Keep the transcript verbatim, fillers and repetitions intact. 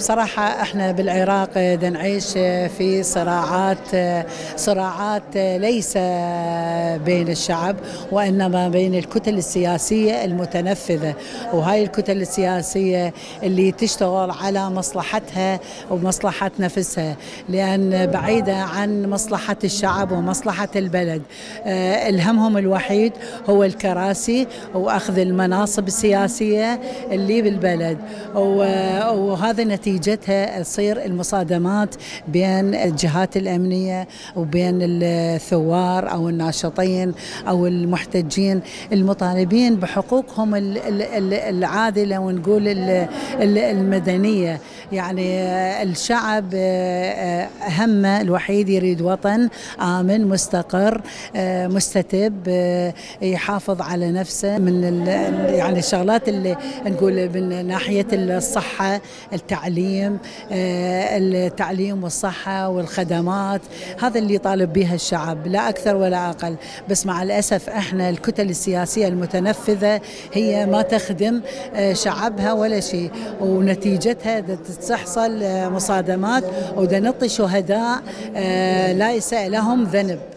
بصراحة احنا بالعراق نعيش في صراعات صراعات ليس بين الشعب وإنما بين الكتل السياسية المتنفذة، وهاي الكتل السياسية اللي تشتغل على مصلحتها ومصلحة نفسها، لأن بعيدة عن مصلحة الشعب ومصلحة البلد. الهمهم الوحيد هو الكراسي وأخذ المناصب السياسية اللي بالبلد، وهذا نتيجتها تصير المصادمات بين الجهات الأمنية وبين الثوار أو الناشطين أو المحتجين المطالبين بحقوقهم العادلة ونقول المدنية. يعني الشعب همه الوحيد يريد وطن آمن مستقر مستتب يحافظ على نفسه من يعني الشغلات اللي نقول من ناحية الصحة، التعليم التعليم والصحة والخدمات، هذا اللي يطالب بها الشعب لا أكثر ولا أقل. بس مع الأسف احنا الكتل السياسية المتنفذة هي ما تخدم شعبها ولا شيء، ونتيجتها تحصل مصادمات ودنطي شهداء ليس لهم ذنب.